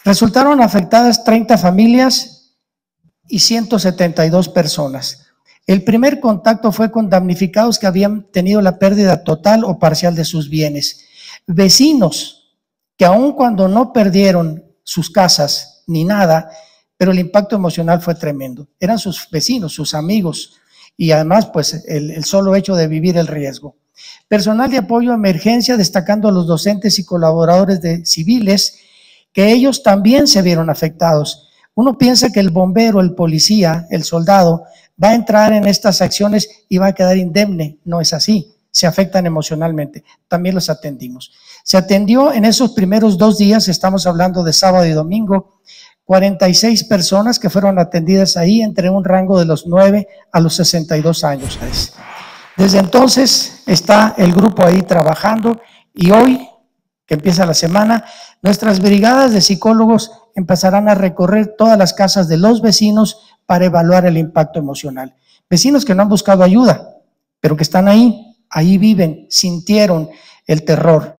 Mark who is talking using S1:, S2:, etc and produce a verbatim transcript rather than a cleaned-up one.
S1: Resultaron afectadas treinta familias y ciento setenta y dos personas. El primer contacto fue con damnificados que habían tenido la pérdida total o parcial de sus bienes. Vecinos que aun cuando no perdieron sus casas ni nada, pero el impacto emocional fue tremendo. Eran sus vecinos, sus amigos y además pues el, el solo hecho de vivir el riesgo. Personal de apoyo a emergencia, destacando a los docentes y colaboradores de civiles, que ellos también se vieron afectados. Uno piensa que el bombero, el policía, el soldado va a entrar en estas acciones y va a quedar indemne. No es así, se afectan emocionalmente. También los atendimos. Se atendió en esos primeros dos días, estamos hablando de sábado y domingo, cuarenta y seis personas que fueron atendidas ahí entre un rango de los nueve a los sesenta y dos años. Desde entonces está el grupo ahí trabajando y hoy, que empieza la semana, nuestras brigadas de psicólogos empezarán a recorrer todas las casas de los vecinos para evaluar el impacto emocional. Vecinos que no han buscado ayuda, pero que están ahí, ahí viven, sintieron el terror.